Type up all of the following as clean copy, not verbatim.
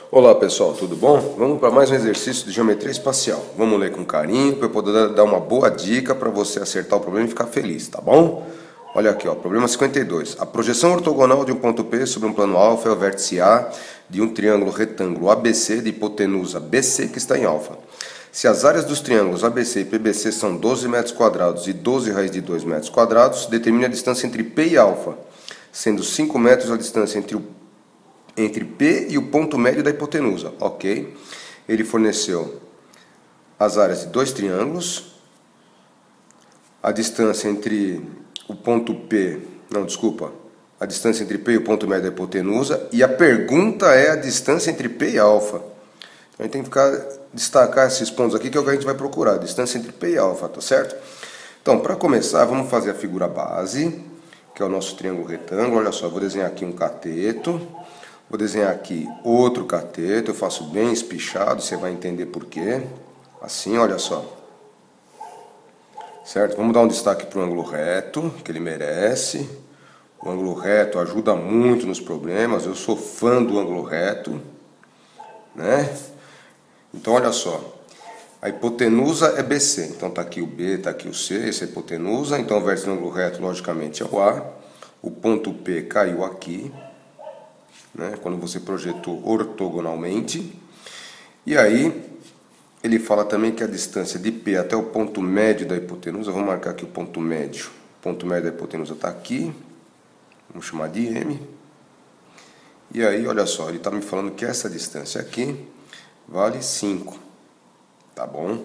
Olá pessoal, tudo bom? Vamos para mais um exercício de geometria espacial. Vamos ler com carinho para eu poder dar uma boa dica para você acertar o problema e ficar feliz, tá bom? Olha aqui, ó, problema 52. A projeção ortogonal de um ponto P sobre um plano alfa é o vértice A de um triângulo retângulo ABC de hipotenusa BC que está em alfa. Se as áreas dos triângulos ABC e PBC são 12 metros quadrados e 12 raiz de 2 metros quadrados, determine a distância entre P e alfa, sendo 5 metros a distância entre P e o ponto médio da hipotenusa, ok? Ele forneceu as áreas de dois triângulos, a distância entre o ponto P, a distância entre P e o ponto médio da hipotenusa, e a pergunta é a distância entre P e alfa. Então a gente tem que destacar esses pontos aqui, que é o que a gente vai procurar, a distância entre P e alfa, tá certo? Então, para começar, vamos fazer a figura base, que é o nosso triângulo retângulo. Olha só, eu vou desenhar aqui um cateto. Vou desenhar aqui outro cateto, eu faço bem espichado, você vai entender por quê. Assim, olha só. Certo? Vamos dar um destaque para o ângulo reto, que ele merece. O ângulo reto ajuda muito nos problemas, eu sou fã do ângulo reto, né? Então, olha só. A hipotenusa é BC, então está aqui o B, está aqui o C, essa é a hipotenusa. Então, o vértice do ângulo reto, logicamente, é o A. O ponto P caiu aqui, né, quando você projetou ortogonalmente. E aí, ele fala também que a distância de P até o ponto médio da hipotenusa, vamos marcar aqui o ponto médio. O ponto médio da hipotenusa está aqui, vamos chamar de M. E aí, olha só, ele está me falando que essa distância aqui vale 5, tá bom?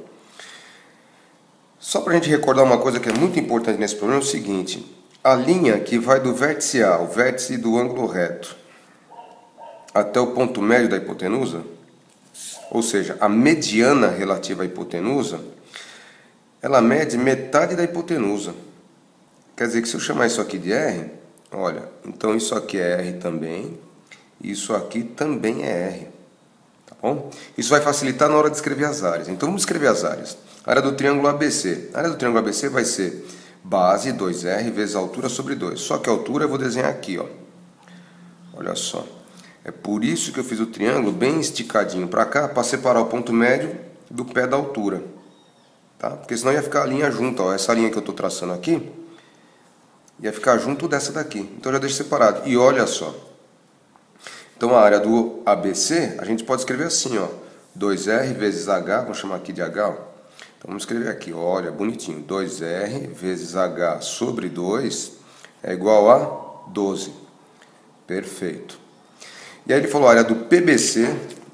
Só para a gente recordar uma coisa que é muito importante nesse problema, é o seguinte: a linha que vai do vértice A, o vértice do ângulo reto, até o ponto médio da hipotenusa, ou seja, a mediana relativa à hipotenusa, ela mede metade da hipotenusa. Quer dizer que se eu chamar isso aqui de R, olha, então isso aqui é R também, isso aqui também é R, tá bom? Isso vai facilitar na hora de escrever as áreas. Então vamos escrever as áreas. A área do triângulo ABC. A área do triângulo ABC vai ser base 2R vezes a altura sobre 2. Só que a altura eu vou desenhar aqui, ó. Olha só. É por isso que eu fiz o triângulo bem esticadinho para cá, para separar o ponto médio do pé da altura. Tá? Porque senão ia ficar a linha junta, ó, essa linha que eu estou traçando aqui, ia ficar junto dessa daqui. Então eu já deixo separado. E olha só. Então a área do ABC, a gente pode escrever assim, ó. 2R vezes H, vamos chamar aqui de H, ó. Então vamos escrever aqui, olha, bonitinho. 2R vezes H sobre 2 é igual a 12. Perfeito. E aí ele falou a área do PBC,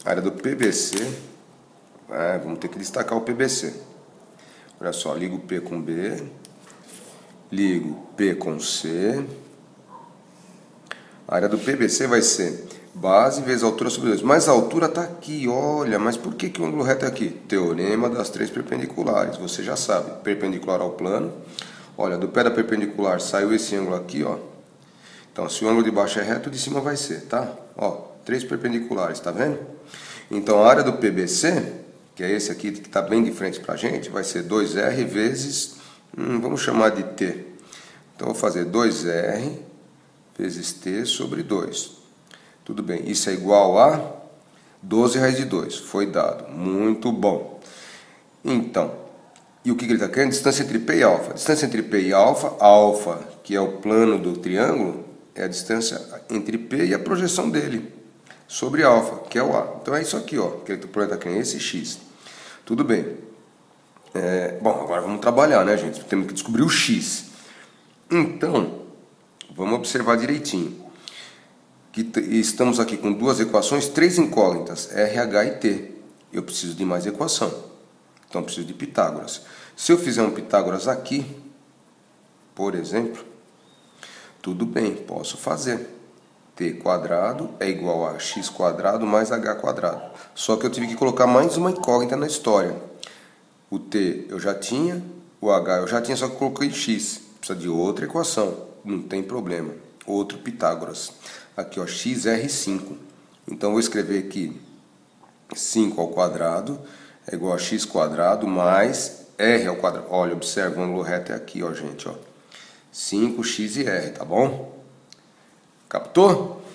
vamos ter que destacar o PBC. Olha só, ligo P com B, ligo P com C. A área do PBC vai ser base vezes altura sobre 2. Mas a altura está aqui, olha, mas por que o ângulo reto é aqui? Teorema das três perpendiculares, você já sabe, perpendicular ao plano. Olha, do pé da perpendicular saiu esse ângulo aqui, ó. Então, se o ângulo de baixo é reto, o de cima vai ser, tá? Ó, três perpendiculares, tá vendo? Então, a área do PBC, que é esse aqui que está bem de frente pra gente, vai ser 2R vezes, vamos chamar de T. Então, eu vou fazer 2R vezes T sobre 2. Tudo bem, isso é igual a 12 raiz de 2. Foi dado, muito bom. Então, e o que ele está querendo? Distância entre P e alfa. Distância entre P e alfa, que é o plano do triângulo, é a distância entre P e a projeção dele sobre alfa, que é o A. Então é isso aqui, ó, que ele está querendo, esse X. Tudo bem. Bom, agora vamos trabalhar, né, gente? Temos que descobrir o X. Então, vamos observar direitinho. Que estamos aqui com duas equações, três incógnitas, RH e T. Eu preciso de mais equação. Então, eu preciso de Pitágoras. Se eu fizer um Pitágoras aqui, por exemplo, tudo bem, posso fazer. T quadrado é igual a x quadrado mais h quadrado. Só que eu tive que colocar mais uma incógnita na história. O T eu já tinha, o h eu já tinha, só que eu coloquei x. Precisa de outra equação, não tem problema. Outro Pitágoras. Aqui, ó, x R5. Então, eu vou escrever aqui 5 ao quadrado é igual a x quadrado mais r ao quadrado. Olha, observa, o ângulo reto é aqui, ó, gente, ó. 5x e r, tá bom? Captou?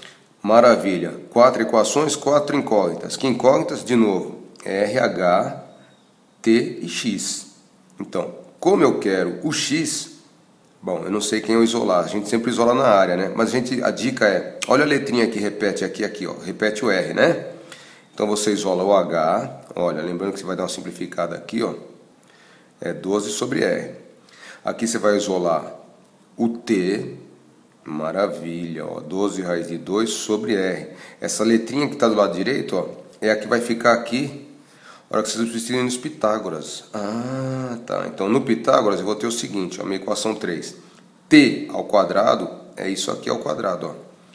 Maravilha. 4 equações, 4 incógnitas. Que incógnitas? De novo, R, H, T e X. Então, como eu quero o X, bom, eu não sei quem eu isolar. A gente sempre isola na área, né? Mas a dica é, olha a letrinha que repete aqui, ó. Repete o R, né? Então você isola o H. Olha, lembrando que você vai dar uma simplificada aqui, ó. É 12 sobre R. Aqui você vai isolar o T. Maravilha, ó, 12 raiz de 2 sobre R. Essa letrinha que está do lado direito, ó, é a que vai ficar aqui na hora que vocês precisarem nos Pitágoras. Ah, tá. Então no Pitágoras eu vou ter o seguinte, ó, minha equação 3. T ao quadrado é isso aqui ao quadrado, ó.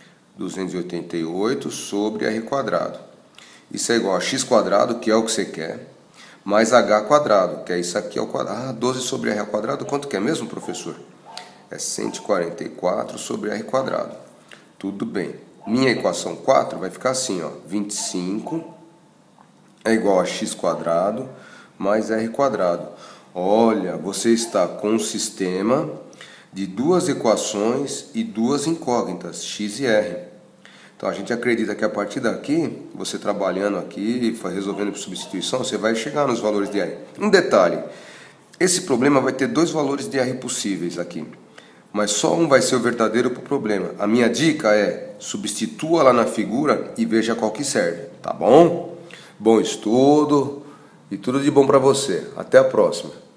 288 sobre R quadrado. Isso é igual a x quadrado, que é o que você quer, mais h quadrado, que é isso aqui ao quadrado. Ah, 12 sobre R ao quadrado, quanto que é mesmo, professor? É 144 sobre R quadrado. Tudo bem. Minha equação 4 vai ficar assim, ó. 25 é igual a x quadrado mais R quadrado. Olha, você está com um sistema de duas equações e duas incógnitas, x e r. Então a gente acredita que a partir daqui, você trabalhando aqui, resolvendo por substituição, você vai chegar nos valores de R. Um detalhe, esse problema vai ter dois valores de R possíveis aqui. Mas só um vai ser o verdadeiro para o problema. A minha dica é, substitua lá na figura e veja qual que serve, tá bom? Bom estudo e tudo de bom para você. Até a próxima.